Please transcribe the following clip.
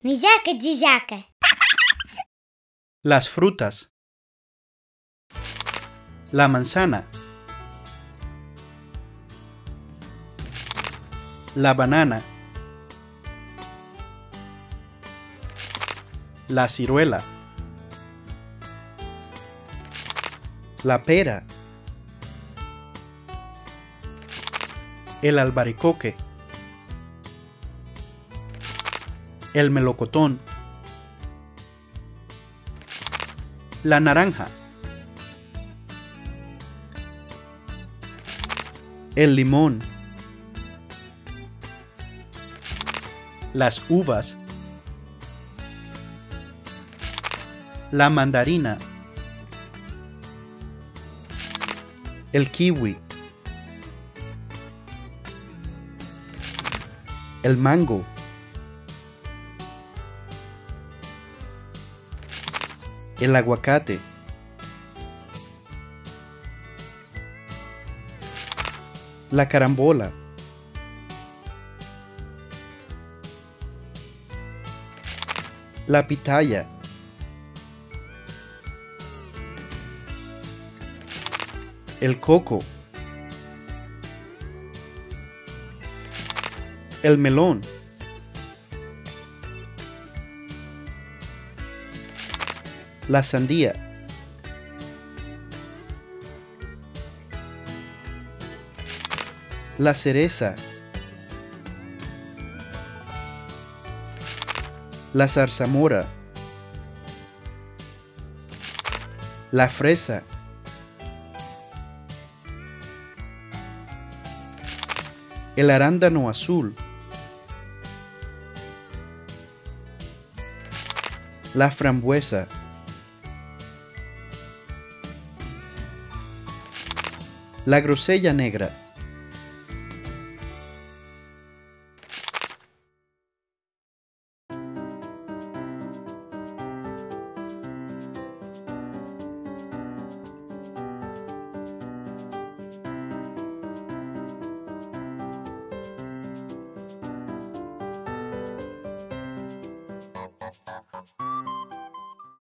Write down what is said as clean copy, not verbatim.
Mijaca de jaca. Las frutas. La manzana. La banana. La ciruela. La pera. El albaricoque. El melocotón. La naranja. El limón. Las uvas. La mandarina. El kiwi. El mango. El aguacate. La carambola. La pitaya. El coco. El melón. La sandía. La cereza. La zarzamora. La fresa. El arándano azul. La frambuesa. La grosella negra.